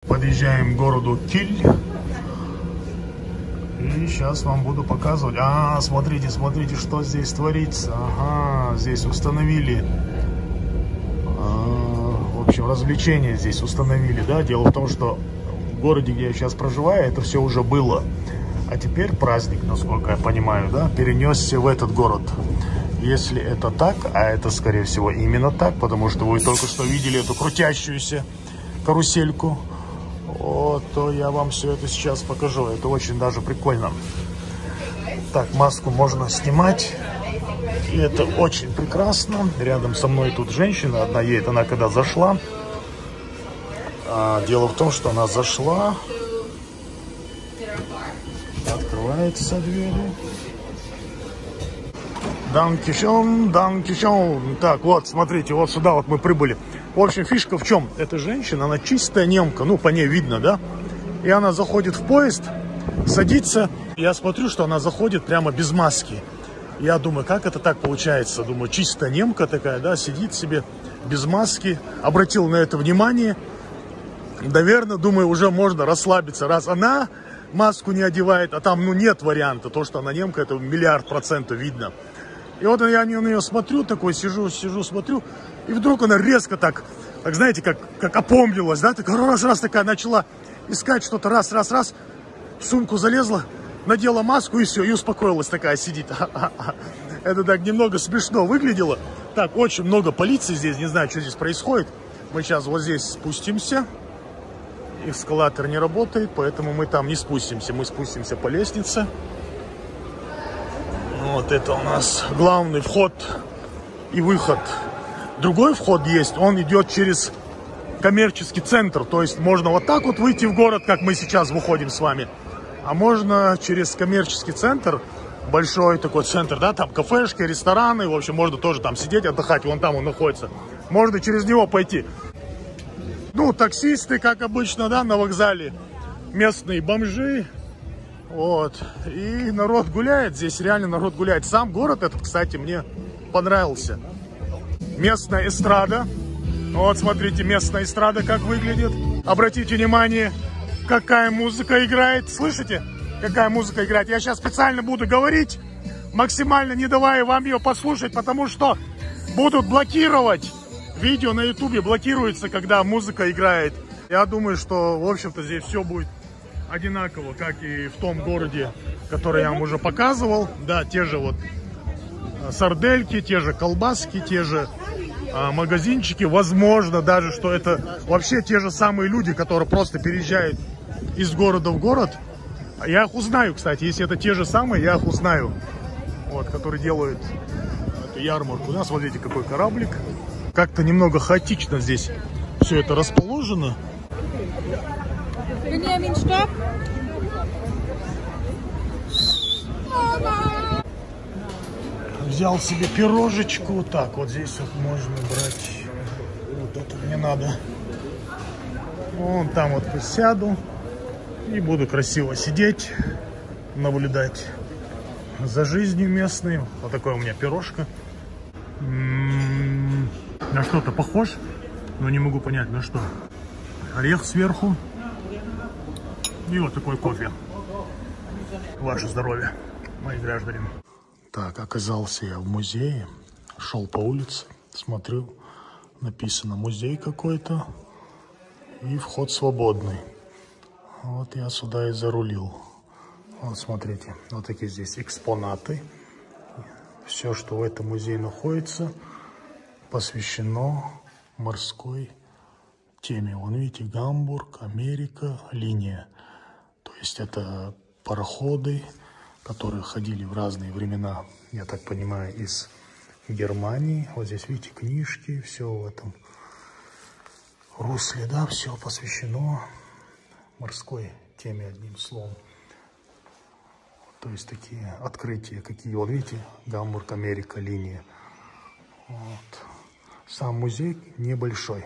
Подъезжаем к городу Киль. И сейчас вам буду показывать. Смотрите, смотрите, что здесь творится. Ага, здесь установили. В общем, развлечения здесь установили, да. Дело в том, что в городе, где я сейчас проживаю, это все уже было. А теперь праздник, насколько я понимаю, да, перенесся в этот город. Если это так, а это, скорее всего, именно так, потому что вы только что видели эту крутящуюся карусельку, вот, то я вам все это сейчас покажу. Это очень даже прикольно. Так, маску можно снимать. И это очень прекрасно. Рядом со мной тут женщина одна едет. Она когда зашла. Дело в том, что она зашла. Открывается дверь. Данкишон, данкишон. Так, вот, смотрите, вот сюда вот мы прибыли. В общем, фишка в чем? Эта женщина, она чистая немка, ну, по ней видно, да? И она заходит в поезд, садится. Я смотрю, что она заходит прямо без маски. Я думаю, как это так получается? Думаю, чистая немка такая, да, сидит себе без маски. Обратил на это внимание. Наверное, думаю, уже можно расслабиться, раз она маску не одевает, а там, ну, нет варианта. То, что она немка, это 100% видно. И вот я на нее смотрю, такой сижу, смотрю, и вдруг она резко так знаете, как опомнилась, да, так раз такая начала искать что-то, раз, в сумку залезла, надела маску и все, и успокоилась, такая сидит. Это так немного смешно выглядело. Так, очень много полиции здесь, не знаю, что здесь происходит. Мы сейчас вот здесь спустимся. Эскалатор не работает, поэтому мы там не спустимся, мы спустимся по лестнице. Вот это у нас главный вход и выход. Другой вход есть, он идет через коммерческий центр. То есть можно вот так вот выйти в город, как мы сейчас выходим с вами. А можно через коммерческий центр, большой такой центр, да, там кафешки, рестораны. В общем, можно тоже там сидеть, отдыхать, вон там он находится. Можно через него пойти. Ну, таксисты, как обычно, да, на вокзале. Местные бомжи. Вот, и народ гуляет, здесь реально народ гуляет. Сам город этот, кстати, мне понравился. Местная эстрада. Вот, смотрите, местная эстрада как выглядит. Обратите внимание, какая музыка играет. Слышите, какая музыка играет? Я сейчас специально буду говорить, максимально не давая вам ее послушать, потому что будут блокировать. Видео на ютубе блокируется, когда музыка играет. Я думаю, что, в общем-то, здесь все будет одинаково, как и в том городе, который я вам уже показывал. Да, те же вот сардельки, те же колбаски, те же магазинчики. Возможно даже, что это вообще те же самые люди, которые просто переезжают из города в город. Я их узнаю, кстати, если это те же самые, я их узнаю. Вот, которые делают эту ярмарку. У нас, смотрите, какой кораблик. Как-то немного хаотично здесь все это расположено. Взял себе пирожечку. Так, вот здесь вот можно брать. Вот это мне надо. Вон там вот присяду. И буду красиво сидеть, наблюдать за жизнью местной. Вот такое у меня пирожка. На что-то похож, но не могу понять на что. Орех сверху. И вот такой кофе. Ваше здоровье, мои граждане. Так, оказался я в музее. Шел по улице, смотрю, написано музей какой-то. И вход свободный. Вот я сюда и зарулил. Вот смотрите, вот такие здесь экспонаты. Все, что в этом музее находится, посвящено морской теме. Вон видите, Гамбург, Америка, линия. То есть это пароходы, которые ходили в разные времена, я так понимаю, из Германии. Вот здесь видите книжки, все в этом русле, да, все посвящено морской теме, одним словом. То есть такие открытия, какие, вот видите, Гамбург, Америка, линия. Вот. Сам музей небольшой.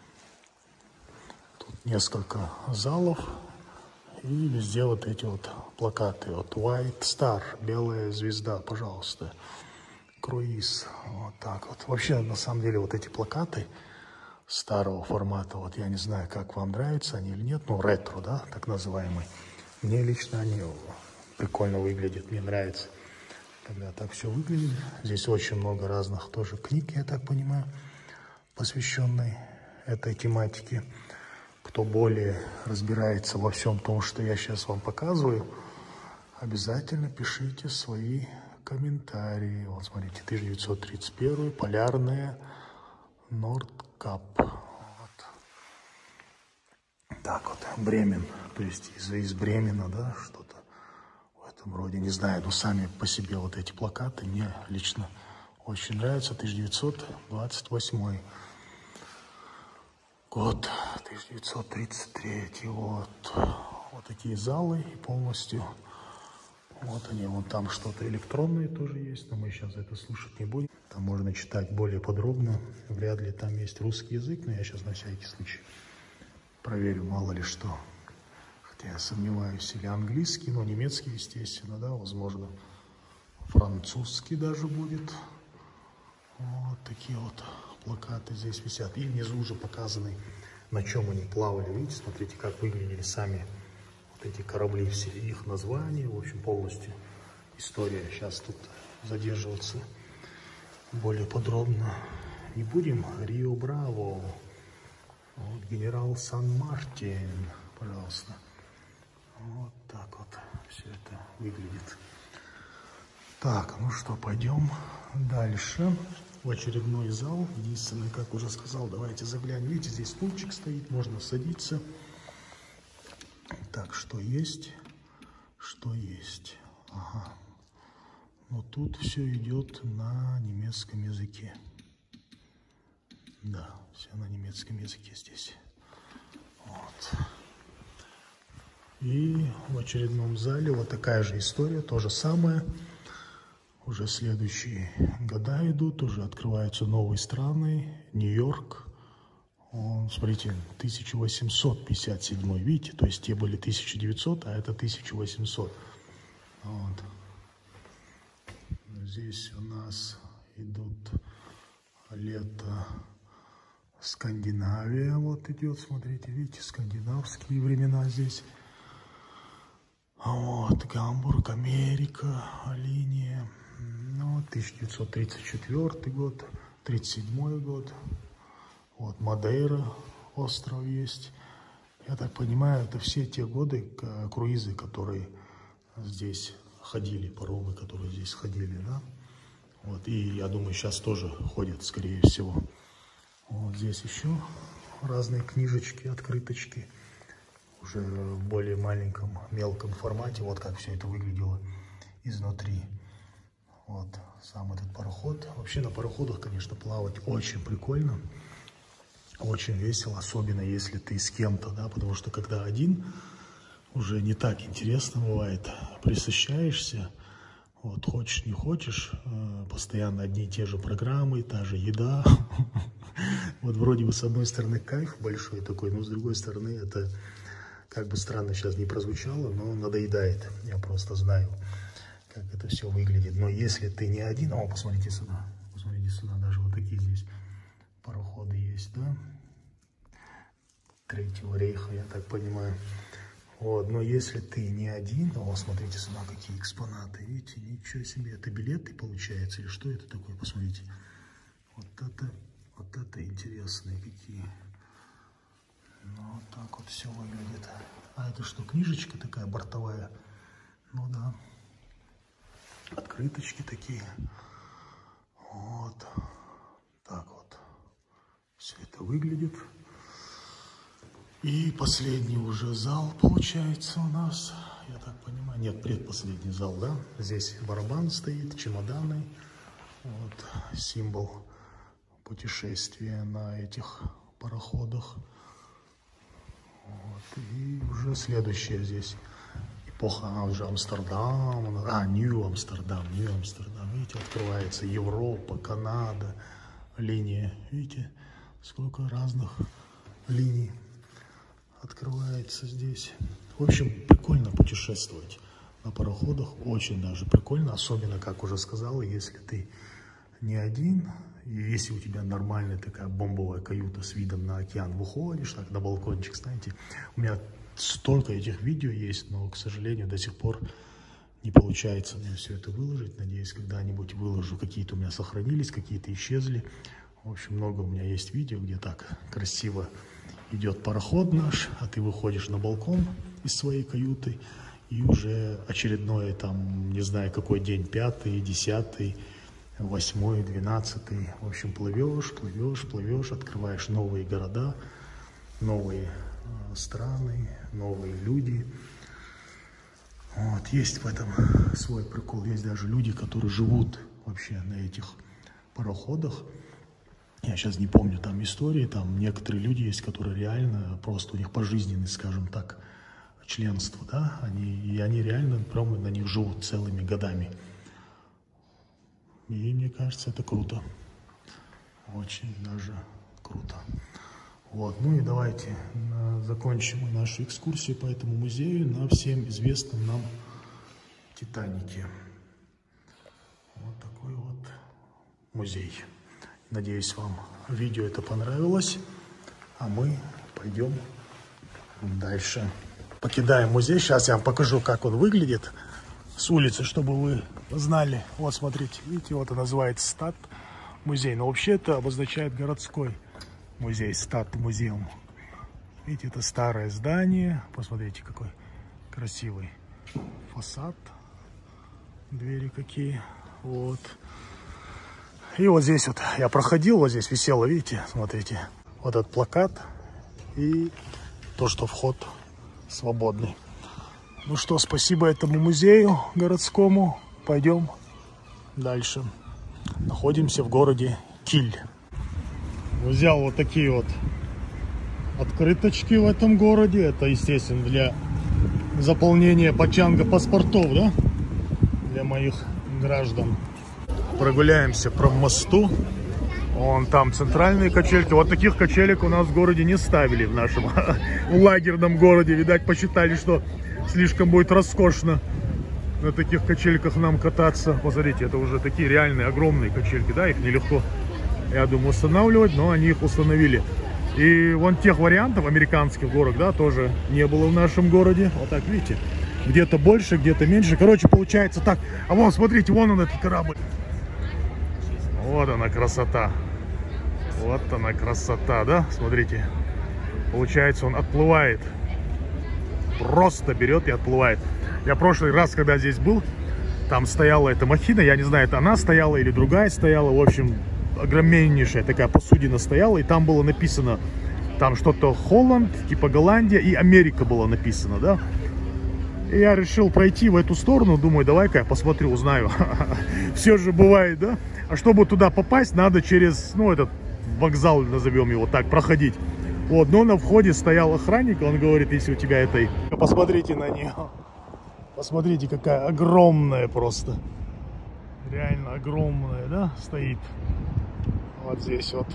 Тут несколько залов. И везде вот эти вот плакаты. Вот White Star, белая звезда, пожалуйста. Круиз. Вот так вот. Вообще, на самом деле, вот эти плакаты старого формата. Вот я не знаю, как вам нравятся они или нет, но ретро, да, так называемый. Мне лично они прикольно выглядят, мне нравится. Когда так все выглядит. Здесь очень много разных тоже книг, я так понимаю, посвященной этой тематике. Кто более разбирается во всем том, что я сейчас вам показываю, обязательно пишите свои комментарии. Вот смотрите, 1931, полярная Нордкап. Вот. Так вот, Бремен, то есть из Бремена, да, что-то в этом роде, не знаю, но сами по себе вот эти плакаты мне лично очень нравятся. 1928 год, 1933 год. Вот такие залы и полностью. Вот они, вот там что-то электронное тоже есть, но мы сейчас это слушать не будем. Там можно читать более подробно. Вряд ли там есть русский язык, но я сейчас на всякий случай проверю, мало ли что. Хотя я сомневаюсь, или английский, но немецкий, естественно, да, возможно. Французский даже будет. Вот такие вот плакаты здесь висят. И внизу уже показаны, на чем они плавали. Видите, смотрите, как выглядели сами вот эти корабли, все их названия, в общем, полностью история. Сейчас тут задерживаться более подробно не будем. Рио Браво, вот, генерал Сан-Мартин, пожалуйста. Вот так вот все это выглядит. Так, ну что, пойдем дальше. В очередной зал. Единственное, как уже сказал, давайте заглянем. Видите, здесь стульчик стоит, можно садиться. Так, что есть? Что есть? Ага. Но тут все идет на немецком языке. Да, все на немецком языке здесь. Вот. И в очередном зале вот такая же история, то же самое. Уже следующие года идут, уже открываются новые страны. Нью-Йорк. Смотрите, 1857, видите, то есть те были 1900, а это 1800. Вот. Здесь у нас идут лето, Скандинавия, вот идет, смотрите, видите, скандинавские времена здесь. Вот, Гамбург, Америка, линия, ну, 1934 год, 1937 год. Вот Мадейра, остров есть. Я так понимаю, это все те годы, круизы, которые здесь ходили, паромы, которые здесь ходили, да. Вот, и я думаю, сейчас тоже ходят, скорее всего. Вот здесь еще разные книжечки, открыточки, уже в более маленьком, мелком формате. Вот как все это выглядело изнутри. Вот сам этот пароход. Вообще на пароходах, конечно, плавать очень прикольно. Очень весело, особенно если ты с кем-то, да, потому что когда один, уже не так интересно бывает, присыщаешься, вот, хочешь не хочешь, постоянно одни и те же программы, та же еда, вот вроде бы с одной стороны кайф большой такой, но с другой стороны это, как бы странно сейчас не прозвучало, но надоедает, я просто знаю, как это все выглядит, но если ты не один, посмотрите сюда, даже вот такие здесь пароходы есть, да, Третьего рейха, я так понимаю. Вот, но если ты не один, смотрите сюда, какие экспонаты, видите, ничего себе, это билеты получается, или что это такое, посмотрите. Вот это интересные какие. Ну, вот так вот все выглядит. А это что, книжечка такая бортовая? Ну да. Открыточки такие. Вот. Так вот. Все это выглядит. И последний уже зал получается у нас. Я так понимаю. Нет, предпоследний зал, да? Здесь барабан стоит, чемоданы. Вот символ путешествия на этих пароходах. Вот. И уже следующая здесь эпоха, уже Амстердам. Нью-Амстердам. Видите, открывается Европа, Канада, линия. Видите, сколько разных линий открывается здесь. В общем, прикольно путешествовать на пароходах. Очень даже прикольно. Особенно, как уже сказал, если ты не один, И если у тебя нормальная такая бомбовая каюта с видом на океан, выходишь так на балкончик, знаете, у меня столько этих видео есть, но, к сожалению, до сих пор не получается мне все это выложить. Надеюсь, когда-нибудь выложу. Какие-то у меня сохранились, какие-то исчезли. В общем, много у меня есть видео, где так красиво идет пароход наш, а ты выходишь на балкон из своей каюты, и уже очередной, там, не знаю, какой день, 5-й, 10-й, 8-й, 12-й. В общем, плывешь, плывешь, плывешь, открываешь новые города, новые страны, новые люди. Вот, есть в этом свой прикол. Есть даже люди, которые живут вообще на этих пароходах. Я сейчас не помню там истории, там некоторые люди есть, которые реально, просто у них пожизненный, скажем так, членство, да, они реально прямо на них живут целыми годами. И мне кажется, это круто. Очень даже круто. Вот, ну и давайте закончим нашу экскурсию по этому музею на всем известном нам Титанике. Вот такой вот музей. Надеюсь, вам видео это понравилось, а мы пойдем дальше. Покидаем музей. Сейчас я вам покажу, как он выглядит с улицы, чтобы вы знали. Вот, смотрите, видите, вот он называется Стат-музей. Но вообще это обозначает городской музей, Стат-музеум. Видите, это старое здание. Посмотрите, какой красивый фасад. Двери какие. Вот. И вот здесь вот я проходил, вот здесь висело, видите, смотрите, вот этот плакат и то, что вход свободный. Ну что, спасибо этому музею городскому. Пойдем дальше. Находимся в городе Киль. Взял вот такие вот открыточки в этом городе. Это, естественно, для заполнения Пачанга паспортов, да? Для моих граждан. Прогуляемся по мосту. Вон там центральные качельки. Вот таких качелек у нас в городе не ставили, в нашем в лагерном городе. Видать, посчитали, что слишком будет роскошно на таких качельках нам кататься. Посмотрите, это уже такие реальные огромные качельки, да, их нелегко, я думаю, устанавливать, но они их установили. И вон тех вариантов американских горок, да, тоже не было в нашем городе. Вот так, видите, где-то больше, где-то меньше. Короче, получается так. А вон, смотрите, вон он, этот корабль. Вот она красота. Вот она красота, да? Смотрите. Получается, он отплывает. Просто берет и отплывает. Я в прошлый раз, когда здесь был, там стояла эта махина. Я не знаю, это она стояла или другая стояла. В общем, огромнейшая такая посудина стояла. И там было написано, там что-то Холланд, типа Голландия, и Америка было написано, да? И я решил пройти в эту сторону. Думаю, давай-ка я посмотрю, узнаю. Все же бывает, да? А чтобы туда попасть, надо через, ну, этот вокзал, назовем его так, проходить. Вот, но на входе стоял охранник, он говорит, если у тебя этой... Посмотрите на нее. Посмотрите, какая огромная просто. Реально огромная, да, стоит. Вот здесь вот.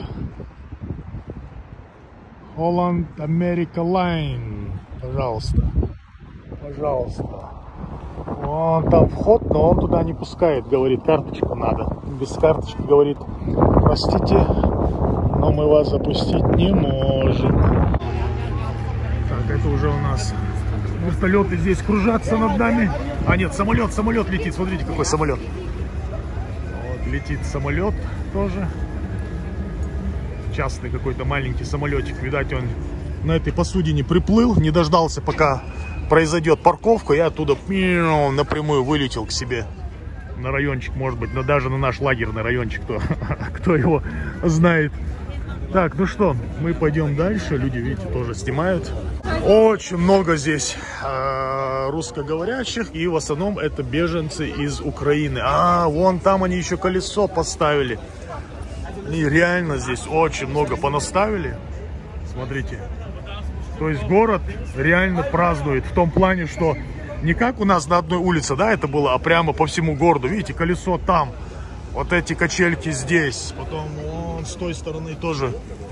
Holland America Line. Пожалуйста. Пожалуйста. Вон там вход, но он туда не пускает, говорит, карточку надо. Без карточки, говорит, простите, но мы вас запустить не можем. Так, это уже у нас вертолеты здесь кружатся над нами. А нет, самолет летит, смотрите, какой самолет. Вот, летит самолет тоже. Частный какой-то маленький самолетик. Видать, он на этой посудине приплыл, не дождался, пока произойдет парковка, я оттуда напрямую вылетел к себе на райончик, может быть, но даже на наш лагерный райончик, кто его знает. Так, ну что, мы пойдем дальше. Люди, видите, тоже снимают. Очень много здесь русскоговорящих, и в основном это беженцы из Украины. А, вон там они еще колесо поставили. И реально здесь очень много понаставили. Смотрите. То есть город реально празднует в том плане, что не как у нас на одной улице, да, это было, а прямо по всему городу. Видите, колесо там, вот эти качельки здесь, потом вон с той стороны тоже.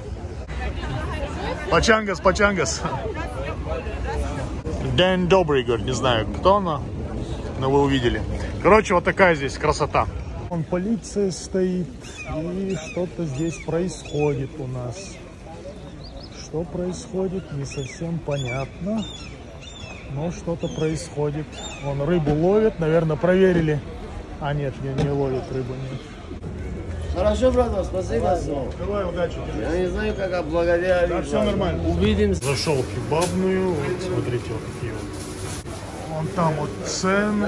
Пачангас, Пачангас. День добрый, говорит, не знаю, кто она, но вы увидели. Короче, вот такая здесь красота. Вон полиция стоит, и что-то здесь происходит у нас. Что происходит, не совсем понятно, но что-то происходит. Вон рыбу ловит, наверное, проверили. А нет, не ловит рыбу, нет. Хорошо, братва, спасибо. Давай, удачи. Я не знаю, как облагодарить. Да, все нормально. Увидимся. Зашел в кебабную, вот смотрите, вот такие вот. Вон там вот цены.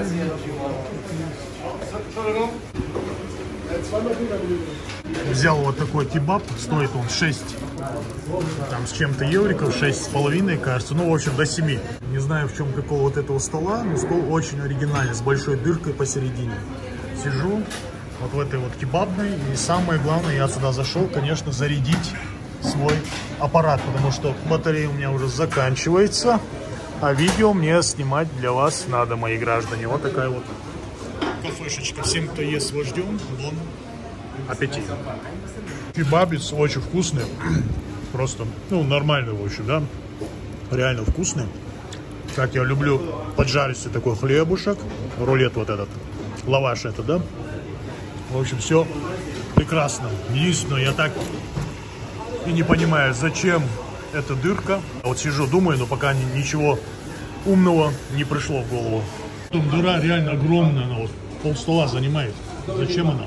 Взял вот такой кебаб, стоит он 6 там с чем-то евриков, 6,5, кажется, ну в общем до 7. Не знаю в чем прикол вот этого стола, но стол очень оригинальный, с большой дыркой посередине. Сижу вот в этой вот кебабной, и самое главное, я сюда зашел, конечно, зарядить свой аппарат, потому что батарея у меня уже заканчивается, а видео мне снимать для вас надо, мои граждане. Вот такая вот кафешечка. Всем, кто ест с вождем, вон аппетит. Кебабец очень вкусный. Просто, ну, нормальный, в общем, да. Реально вкусный. Как я люблю поджаристый такой хлебушек. Рулет вот этот. Лаваш это, да. В общем, все прекрасно. Единственное, я так и не понимаю, зачем эта дырка. Вот сижу, думаю, но пока ничего умного не пришло в голову. Там дыра реально огромная, она вот полстола занимает. Зачем она?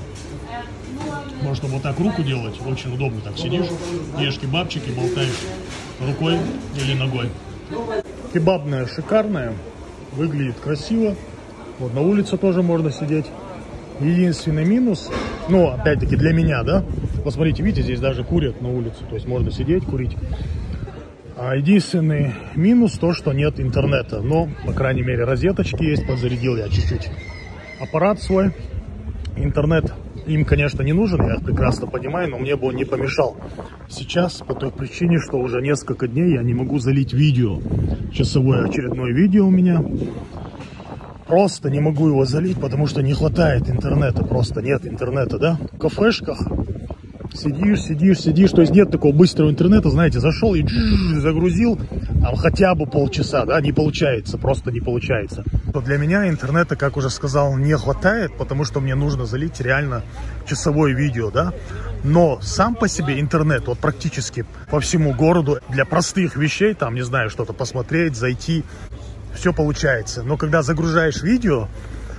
Можно вот так руку делать, очень удобно. Так сидишь, ешь кебабчики, болтаешь рукой или ногой. Кебабная шикарная, выглядит красиво. Вот на улице тоже можно сидеть. Единственный минус, ну опять-таки для меня, да. Посмотрите, видите, здесь даже курят на улице, то есть можно сидеть, курить. А единственный минус то, что нет интернета. Но, по крайней мере, розеточки есть, подзарядил я чуть-чуть аппарат свой. Интернет им, конечно, не нужен, я прекрасно понимаю, но мне бы он не помешал. Сейчас по той причине, что уже несколько дней я не могу залить видео. Часовое очередное видео у меня. Просто не могу его залить, потому что не хватает интернета. Просто нет интернета, да? В кафешках сидишь. То есть нет такого быстрого интернета, знаете, зашел и загрузил там хотя бы полчаса, да? Не получается, просто не получается. Для меня интернета, как уже сказал, не хватает, потому что мне нужно залить реально часовое видео, да? Но сам по себе интернет, вот практически по всему городу, для простых вещей, там, не знаю, что-то посмотреть, зайти, все получается. Но когда загружаешь видео,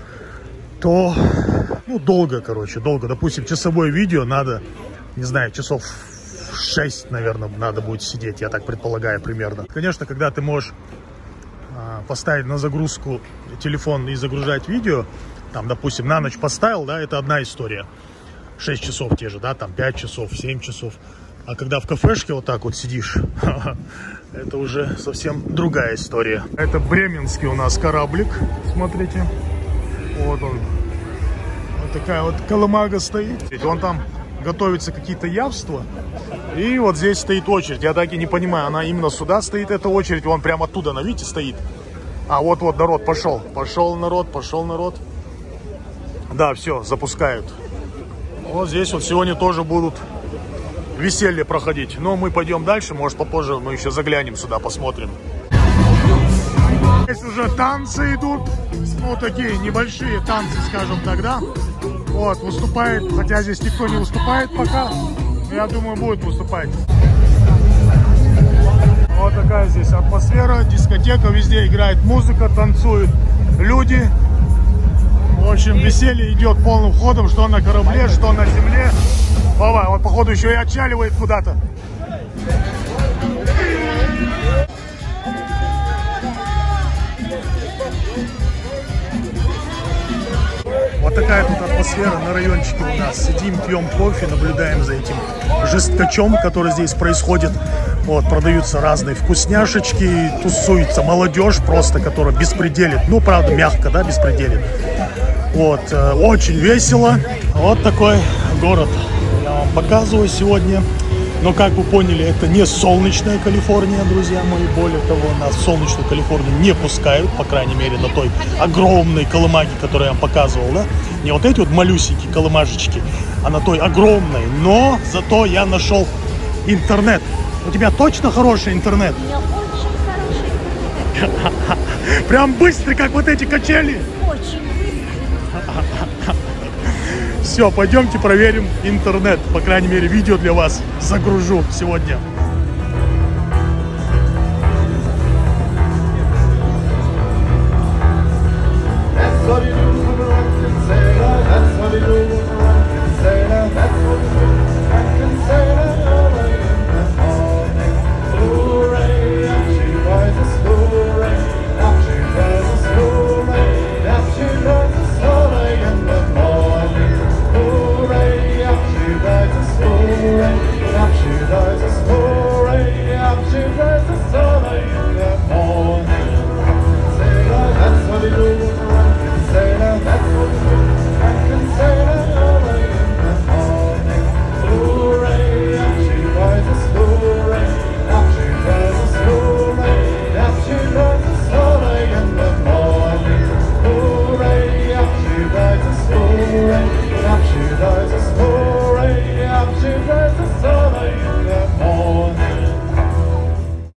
то, ну, долго. Допустим, часовое видео надо, не знаю, часов 6, наверное, надо будет сидеть, я так предполагаю примерно. Конечно, когда ты можешь поставить на загрузку телефон и загружать видео, там, допустим, на ночь поставил, да, это одна история. 6 часов те же, да, там 5 часов, 7 часов. А когда в кафешке вот так вот сидишь, это уже совсем другая история. Это бременский у нас кораблик, смотрите. Вот он. Вот такая вот колымага стоит. Ведь вон там готовятся какие-то явства. И вот здесь стоит очередь. Я так и не понимаю, она именно сюда стоит, эта очередь. Вон прямо оттуда, на видите, стоит. А вот народ пошел. Пошел народ. Да, все, запускают. Вот здесь вот сегодня тоже будут веселье проходить. Но мы пойдем дальше, может попозже мы еще заглянем сюда, посмотрим. Здесь уже танцы идут. Ну, такие небольшие танцы, скажем так, да. Вот, выступает, хотя здесь никто не выступает пока. Но я думаю, будет выступать. Вот такая здесь атмосфера, дискотека, везде играет музыка, танцуют люди. В общем, веселье идет полным ходом, что на корабле, что на земле. Вова, вот походу еще и отчаливает куда-то. Вот такая тут атмосфера на райончике у нас. Сидим, пьем кофе, наблюдаем за этим жесткачом, который здесь происходит. Вот, продаются разные вкусняшечки, тусуется молодежь просто, которая беспределит. Ну, правда, мягко, да, беспределит. Вот, очень весело. Вот такой город я вам показываю сегодня. Но, как вы поняли, это не солнечная Калифорния, друзья мои. Более того, нас в солнечную Калифорнию не пускают, по крайней мере, на той огромной колымаге, которую я вам показывал, да? Не вот эти вот малюсенькие колымажечки, а на той огромной. Но зато я нашел интернет. У тебя точно хороший интернет? У меня очень хороший интернет. Прям быстрый, как вот эти качели? Очень быстро. Все, пойдемте проверим интернет. По крайней мере, видео для вас загружу сегодня.